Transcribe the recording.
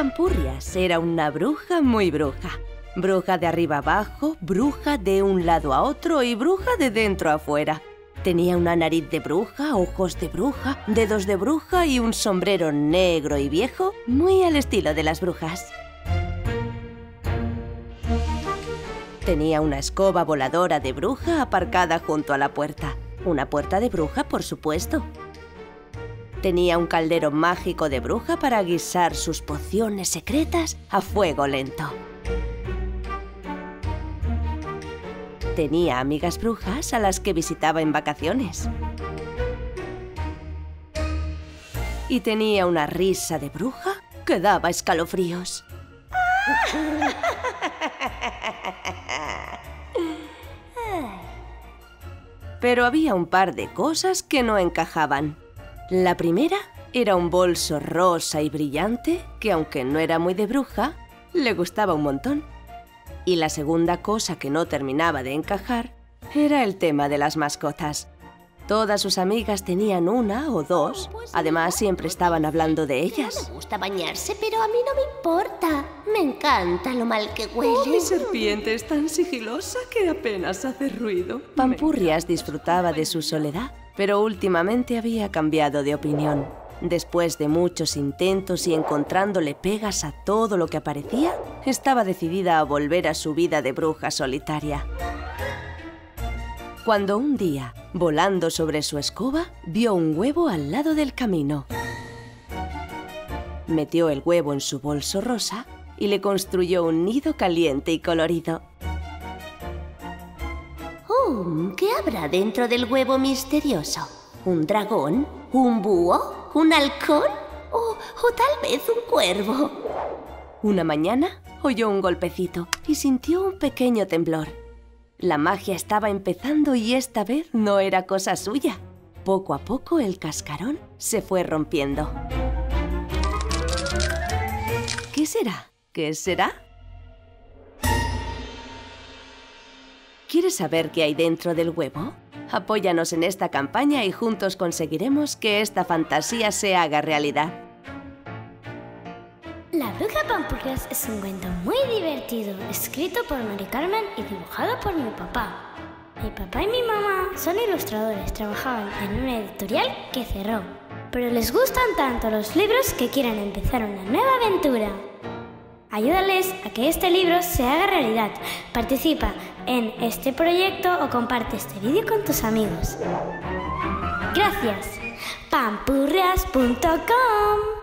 Pampurrias era una bruja muy bruja. Bruja de arriba abajo, bruja de un lado a otro y bruja de dentro a fuera. Tenía una nariz de bruja, ojos de bruja, dedos de bruja y un sombrero negro y viejo, muy al estilo de las brujas. Tenía una escoba voladora de bruja aparcada junto a la puerta. Una puerta de bruja, por supuesto. Tenía un caldero mágico de bruja para guisar sus pociones secretas a fuego lento. Tenía amigas brujas a las que visitaba en vacaciones. Y tenía una risa de bruja que daba escalofríos. Pero había un par de cosas que no encajaban. La primera era un bolso rosa y brillante que, aunque no era muy de bruja, le gustaba un montón. Y la segunda cosa que no terminaba de encajar era el tema de las mascotas. Todas sus amigas tenían una o dos. Además, siempre estaban hablando de ellas. No me gusta bañarse, pero a mí no me importa. Me encanta lo mal que huele. Oh, mi serpiente es tan sigilosa que apenas hace ruido. Pampurrias disfrutaba de su soledad, pero últimamente había cambiado de opinión. Después de muchos intentos y encontrándole pegas a todo lo que aparecía, estaba decidida a volver a su vida de bruja solitaria. Cuando un día, volando sobre su escoba, vio un huevo al lado del camino. Metió el huevo en su bolso rosa y le construyó un nido caliente y colorido. ¿Qué habrá dentro del huevo misterioso? ¿Un dragón? ¿Un búho? ¿Un halcón? ¿O tal vez un cuervo? Una mañana oyó un golpecito y sintió un pequeño temblor. La magia estaba empezando y esta vez no era cosa suya. Poco a poco el cascarón se fue rompiendo. ¿Qué será? ¿Qué será? ¿Quieres saber qué hay dentro del huevo? Apóyanos en esta campaña y juntos conseguiremos que esta fantasía se haga realidad. La bruja Pampurrias es un cuento muy divertido, escrito por Mari Carmen y dibujado por mi papá. Mi papá y mi mamá son ilustradores, trabajaban en una editorial que cerró, pero les gustan tanto los libros que quieren empezar una nueva aventura. Ayúdales a que este libro se haga realidad. Participa en este proyecto o comparte este vídeo con tus amigos. Gracias. Pampurrias.com